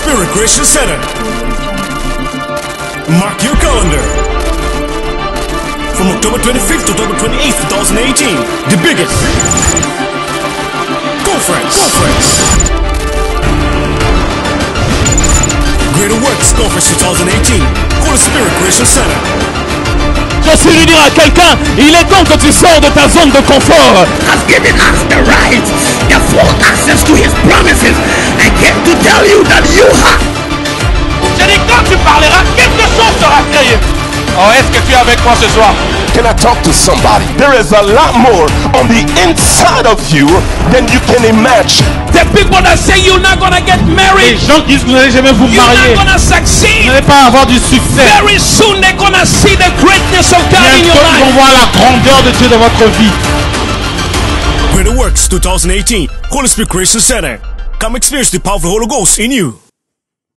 Spirit Creation Center. Mark your calendar. From October 25th to October 28th, 2018, the biggest conference. Greater Works Conference 2018, Holy Spirit Creation Center. Je suis venu dire à quelqu'un, il est temps que tu sors de ta zone de confort. Has given us the right, the full access to his promises. I came to tell you that you have. J'ai dit quand tu parleras, quelque chose sera créé. Oh, est-ce que tu es avec moi ce soir? Can I talk to somebody? There is a lot more on the inside of you than you can imagine. The people that say you're not gonna get married. Les gens qui disent que vous n'allez jamais vous marier. You're not gonna succeed. Vous n'allez pas avoir du succès. Very soon they're gonna see the greatness of God in your Bientôt, ils vont life. voir la grandeur de Dieu dans votre vie. Greater Works 2018, Holy Spirit Creation Center. Come experience the power of the Holy Ghost in you.